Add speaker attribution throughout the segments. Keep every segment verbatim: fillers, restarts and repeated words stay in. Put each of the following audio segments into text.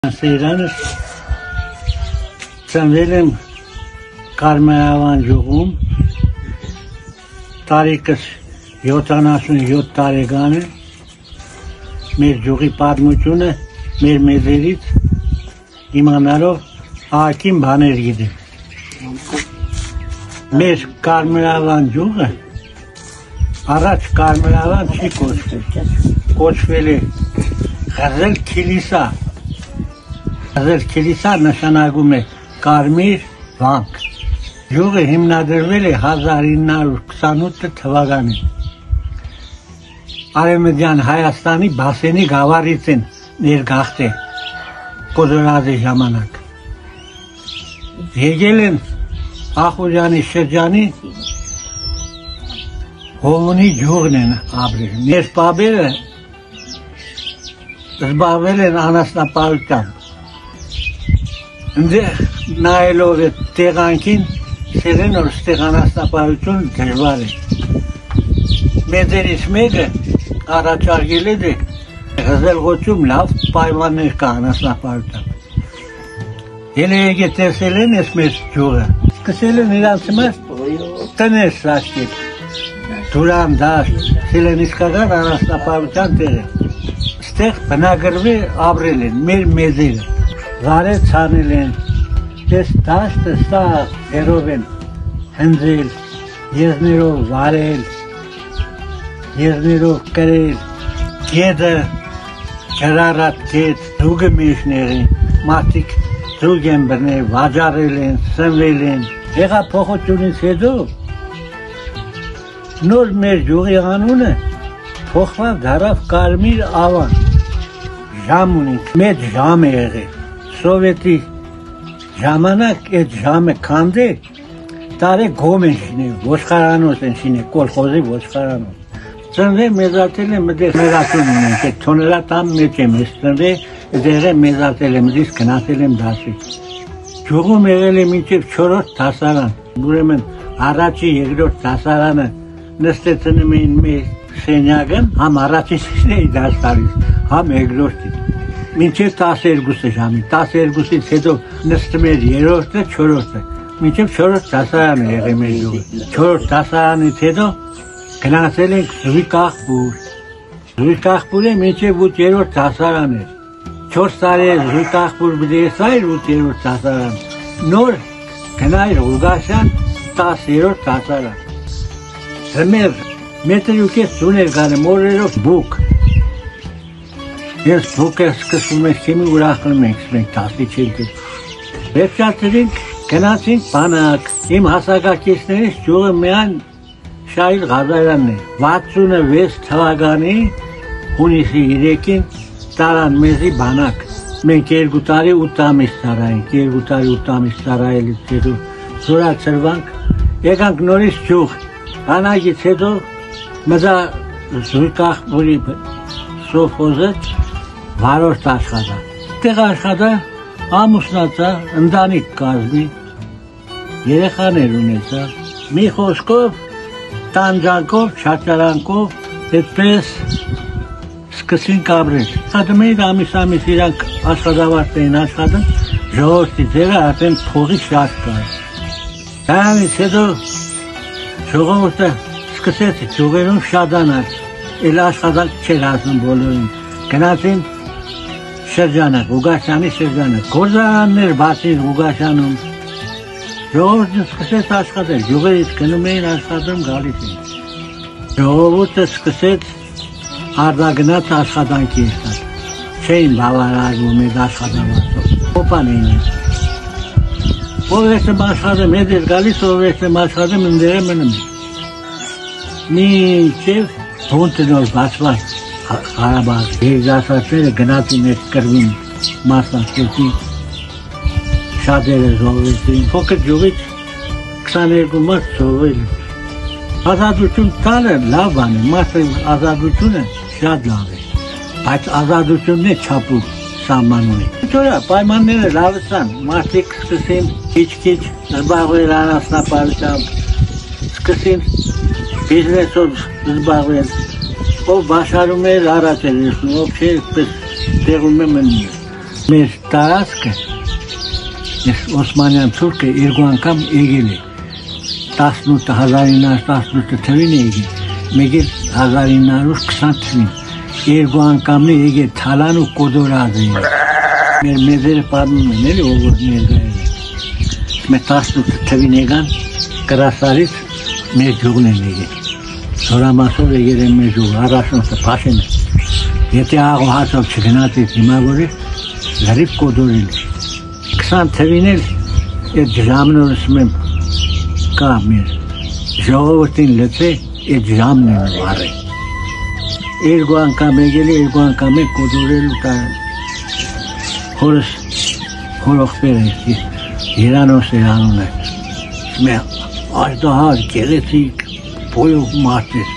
Speaker 1: Սեյրանս ծնվել եմ Կարմրավան գյուղում, տարիքս յոթանասունյոթ տարեկան է, մեր գյուղի պատմությունը մեր մեծերից իմանալով ահագին բաներ գիտեմ։ Մեր Կարմրավան գյուղը առաջ Կարմրավան չի կոչվել, կոչվել է Ղազել Քիլիսա։ Ղազել Քիլիսա նշանակում է Կարմիր վանք։ Գյուղը հիմնադրվել է հազար ինը հարյուր քսանութ թվականին։ Արևմտյան Հայաստանի Բասենի գավառից են ներգաղթել Կոզորածի ժամանակ։ Եկել են Ախուրյանի շրջանի Հովունի գյուղն են ապրել։ Մեր պապերը զբաղվել են անասնապահությամբ։ Ընդ նայելով է տեղանքին, սերեն որ ստեղ անասնապահություն դժվար է։ Մեծերից մեկը առաջարկել է դե Ղազելգոչում լավ պայմաններ կա անասնապահությամբ։ Էլ եկե տեսել են ես մեր գյուղը, սկսել են իրանց մեջ տներ սաշկել, դուրան դաշտ, սել են իսկական անասնապահության տեղ է։ Ստեղ բնագրվի ապրել են մեր մեծերը, վարե ցանել են, դες դաշտը սա երով են հնձել, եզներով վարել, եզներով կրել, գետը, ջրառատ գետ, դուգը մեջներին, մարդիկ դուգ են բրնել, վաճառել են, սնվել են, հեղափոխությունից հետո նոր մեր գյուղի անունը փոխված դարավ Կարմիր ավան, ժամ ունենք, մեծ ժամ է եղել, սովետի ժամանակ այդ ժամը քանդե տարե գոմ են շինել, ոչխարանոց են շինել, կոլխոզի ոչխարանոց։ Ծնվել մեծացել եմ, դες մեծացել ունենք, այդ թոներատան մեջ եմ ես ծնվել, դեղը մեծացել եմ, դες գնացել եմ դասի։ Գյուղում եղել եմ մինչև չորրորդ դասարան, ուրեմն առաջի երկրորդ դասարանը նստեցնում էին մեր սենյակը, համ առաջին էի դաս տալիս, համ երկրորդի։ Մինչև տասներկուսը ժամի, տասներկուսից հետո նստում էր երրորդը, չորրորդը, մինչև չորրորդ դասարանը եղել մեր գյուղը։ Չորրորդ դասարանից հետո գնացել ենք Զույգ աղբուր։ Զույգ աղբուրը մինչև ութերորդ դասարան էր։ Չորս տարի Զույգ աղբուր բդեսայր ութերորդ դասարան։ Նոր գնայր Ղուգաշյան տասներորդ դասարան։ Ձմեր մետր ու կես ձուն էր գանում, օրերով բուկ։ Ես բուկը սկսում ենք քիմի ուրախնում ենք, մենք տասնիչինք։ Վերջացրինք, գնացինք բանակ։ Իմ հասակակիցներից գյուղը միայն Շահիլ Ղազարյանն է։ վաթսունվեց թվականի հունիսի երեքին տարան մեզի բանակ։ Մենք երկու տարի ութ ամիս տարայինք, երկու տարի ութ ամիս տարայելից հետո զորացրվանք, եկանք նորից գյուղ։ Բանակից հետո մզա Զույգ աղբուրի սովխոզը վարորդ աշխատա։ Տեղ աշխատա, ամուսնացա, ընտանիք կազմի, երեխաներ ունեցա, մի խոսքով, տանջանքով, չաճարանքով, այդպես սկսենք ապրել։ Աշխատում էին ամիս-ամիս իրանք աշխատավարձ էին աշխատում, ժողովրդի ձևը արդեն փողի շատ կար։ Դրանից հետո ժողովուրդը սկսեց գյուղերում շատանալ, էլ աշխատանք չէր հասնում բոլորին։ Գնացին շրջանը, Ղուգաշյանի շրջանը, գործարաններ բացին Ղուգաշյանում։ Ժողովուրդը սկսեց աշխատել, գյուղերից գնում էին աշխատում գալիս էին։ Ժողովուրդը սկսեց արձագնաց աշխատանքի ստալ, չէին բավարարվում այդ աշխատավարձով, օպան էին։ Ով էստեմ աշխատում, հետ էր գալիս, ով էստեմ աշխատում, ընդերը մնում է։ Մինչև բունտը նոր բացված Ղարաբաղ, երգասացները գնացին այդ կրվին մասնակցեցին, շատերը զոհվեցին, փոքր գյուղից քսաներկու մարդ զոհվել է։ Ազատություն տալը լավ բան է, մարդը ազատությունը շատ լավ է, բայց ազատությունն է չափու սահման ունի։ Թորա պայմանները լավացան, մարդիկ սկսին քիչ-քիչ զբաղվել անասնապահությամբ, սկսին բիզնեսով զբաղվել, ով բաշարում էր առաջ էր եսնում, ով չէ, այդպես տեղում է մնում։ մեր տարածքը ես Օսմանյան թուրքը երկու անգամ եկել է տասնութ հազար ինը հարյուր տասնութ թվին եկել մեկ էլ հազար ինը հարյուր քսան թվին երկու անգամն եկել թալան ու կոդորած է մեր մեզերը պատմում են էլի ով ներգայել մեր տասնութ թվին եկան կրասարից մեր ջուղն են եկել Սորամասով եկել են մեր ջուղ առաջնորդը փաշեն է եթե աղու հացով չգնացից հիմա որ է լրիվ կոդորել քսան թվին էլ այդ ժամն օրսում եմ կա մեր ժողովրդին լծե այդ ժամն են վարը երկու անգամ եկել է երկու անգամ է կոդորել ու հորս հորոխբեր է Երանոս է անուն է մեր այդահար գեղեցիկ բոյով մարդ էր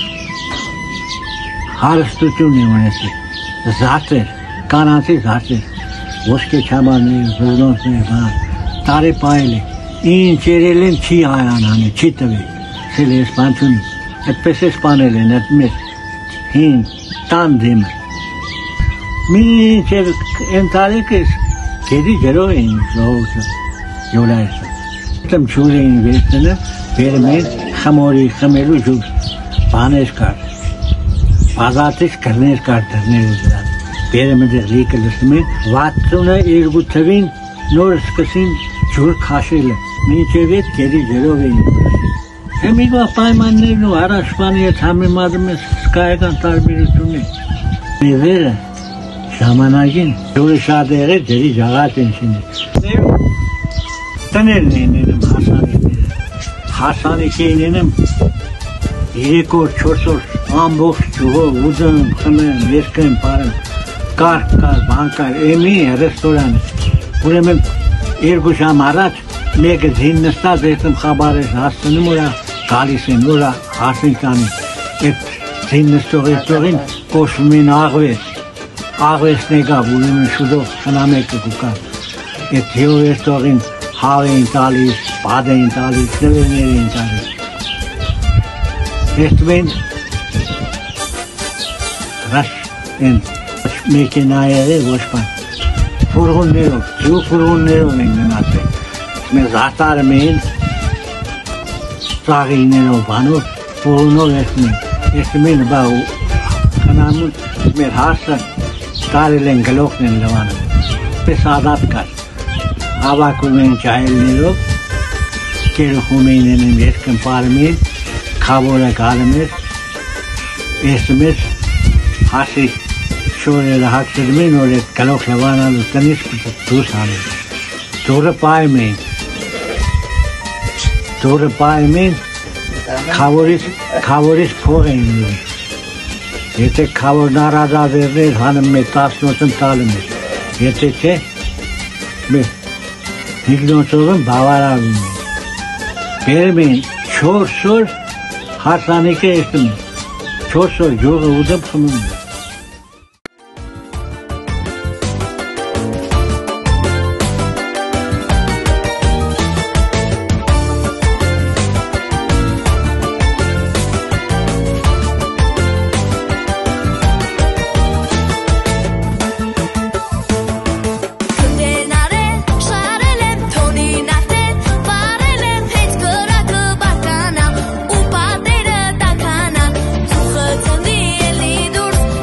Speaker 1: հարստություն է ունեցել զարդ էր կանանցի զարդ էր ոսկե չամաններ զորնոցներ տարի պայել է ինչ երել են չի հայանան է չի տվել սել է սպանցուն այդպես է սպանել են այդ մեր հին տան դեմը մինչև ընտարեկս գերի ջերով էին զողոցը յոլայսը Տեմ ջուր էին վերցնը վերում են խմորի խմելու ջուր բաներ կար բազատից կրներ կար դրները դրան վերում դեր ռիկը լսում են վաթսունը թվին նոր սկսին ջուր քաշելը մինչև այդ գերի ջերով էին Հեմիգա պայմաններն ու առաջվանի հետ համեմատում ես սկայական տարբերություն է մեզերը ժամանակին ջուրը շատ եղել ջերի ժաղատ են շինել Տներն էին էնում հասանիքները, հասանիք էին էնում երեք օր, չորս օր, ամբողջ ջուղով, ուզում, խմեմ, երկեմ, պարեմ, կարգ կար, բան կար, էմի ռեստորան, ուրեմն երկու ժամ առաջ, մեկը զին նստած էտում խաբարես հասցնում ուրա, գալիս են ուրա, հասին կանի, էտ զին նստող էտողին կոշվում են աղվես, աղվեսն եկավ, ուրեմն շուտով խնամեկը կուկավ, էտ եով էտողին Հավ էին տալիս, բադ էին տալիս, նվերներ էին տալիս Էստում են ռաշ են մեքենայերը ոչ պան Ֆուրղուններով, ջու ֆուրղուններով են գնացել Մեր զարտարում էին ծաղիներով բանով, ֆուրղունով էստում են Էստում են բա խնամուտ մեր հարսը տարել են գլոխն են լվանում Պես ադատ կար Հավաքում են ճայելներով, կերուխում էին են երկն պարում են, կավորը գալում էր, էստում էր հասի շորերը հացրում են, որ այդ գլող լվանալու տնից դուս հանում։ Դուրը պայում են, դուրը պայում են, կավորից փող էին նույն։ Եթե կավորն առազազերներ հանում մեր տասնոցն տալում էր, եթե չէ, մեր Հիգնոցովն բավարարում են, բերում են չորս օր հարսանիքը էստում են, չորս օր ջողը ուդում խմում են
Speaker 2: Դուրս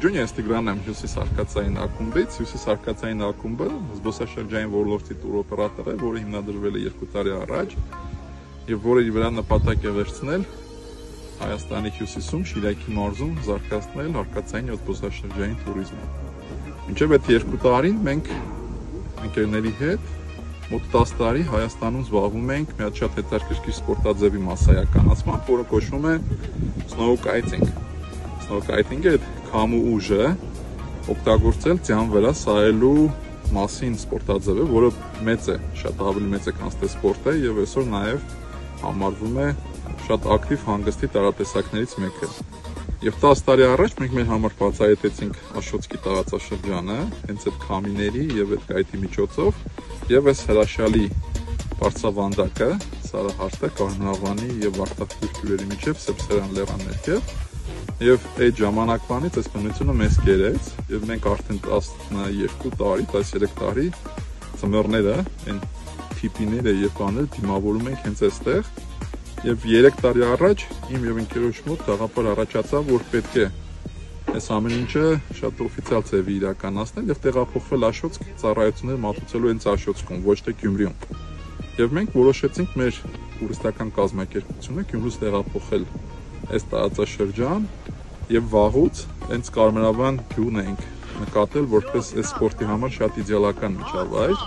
Speaker 2: ողջույն, ես Տիգրան եմ հյուսիսարկածային ակումբից, հյուսիսարկածային ակումբը զբոսաշրջային ոլորտի տուրօպերատոր է, որը հիմնադրվել է երկու տարի առաջ եւ որը իր վրա նպատակ է վերցնել Հայաստանի հյուսիսում, Շիրակի մարզում զարգացնել արկածային եւ զբոսաշրջային туриզմը։ Մինչեւ այդ երկու տարին մենք ընկերների հետ մոտ տասը տարի Հայաստանում զբաղվում ենք մի հատ շատ հետաքրքիր սպորտաձևի մասսայականացմամբ, որը կոչվում է snowkiting։ Snowkiting-ը քամու ուժը օգտագործել ձյան վրա սահելու մասին սպորտաձև է, որը մեծ է, շատ ավելի մեծ է, քան ստե սպորտը եւ այսօր նաեւ համարվում է շատ ակտիվ հանգստի տարատեսակներից մեկը։ Եվ տասը տարի առաջ մենք մեր համար բացահայտեցինք Աշոտսկի տարածաշրջանը, հենց այդ քամիների եւ այդ կայտի միջոցով, եւ այս հրաշալի բարձրավանդակը, Սարահարթը, Կարմրավանի եւ Վարդախտուր գյուղերի միջև Սեպսերան լեռան ներքև, եւ այդ ժամանակվանից այս բնությունը մեզ կերեց, եւ մենք արդեն տասներկու տարի, տասներեք տարի ծմերները, այն թիպիները եւ բաները դիմավորում ենք հենց այստեղ։ Եվ երեք տարի առաջ իմ եւ ընկերոջ մոտ գաղափար առաջացավ, որ պետք է այս ամեն ինչը շատ օֆիցիալ ձևի իրականացնել եւ տեղափոխվել Աշոտսկ ծառայություններ մատուցելու հենց Աշոտսկում, ոչ թե Գյումրիում։ Եվ մենք որոշեցինք մեր տուրիստական կազմակերպությունը Գյումրուց տեղափոխել այս տարածաշրջան եւ վաղուց հենց Կարմրավան գյուղն ենք նկատել որպես այս սպորտի համար շատ իդեալական միջավայր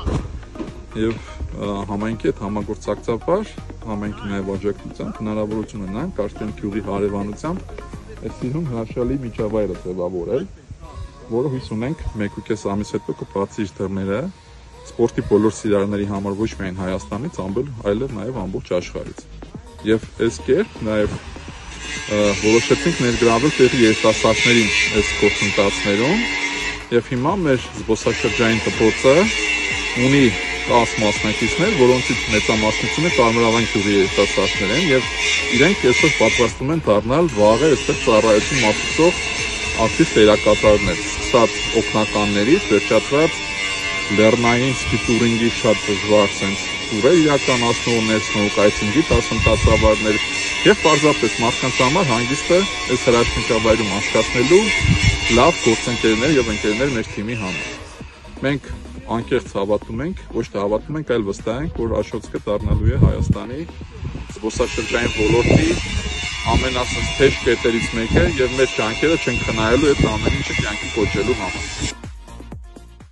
Speaker 2: եւ համայնքի հետ համագործակցաբար համայնքի նաեւ աջակցությամբ հնարավորություն ունենք արդեն գյուղի հարևանությամբ այս իրուն հրաշալի միջավայրը ձևավորել, որը հույս ունենք մեկ ու կես ամիս հետո կբացի իր դռները սպորտի բոլոր սիրահարների համար ոչ միայն Հայաստանից, այլև նաեւ ամբողջ աշխարհից։ Եվ այս կերպ նաեւ որոշեցինք ներգրավել տեղի երիտասարդներին այս գործընթացներում եւ հիմա մեր զբոսաշրջային դպրոցը ունի տասը մասնակիցներ, որոնցից մեծամասնությունը Կարմրավան գյուղի երիտասարդներ են եւ իրենք այսօր պատրաստվում են դառնալ վաղը այստեղ ծառայություն մատուցող ակտիվ դերակատարներ, սկսած օգնականներից, վերջացրած լեռնային սկիթուրինգի շատ դժվար sense տուրեր իրականացնողներ, snowkiting-ի դասընթացավարներ եւ պարզապես մարդկանց համար հանգիստը այս հրաշք միջավայրում անցկացնելու լավ գործընկերներ եւ ընկերներ մեր թիմի համար։ Մենք անկեղծ հավատում ենք, ոչ թե հավատում ենք, այլ վստահ ենք, որ Աշոտսկը դառնալու է Հայաստանի զբոսաշրջային ոլորտի ամենասնց թեժ կետերից մեկը եւ մեր ջանքերը չեն խնայելու այդ ամեն ինչը կյանքի կոչելու համար։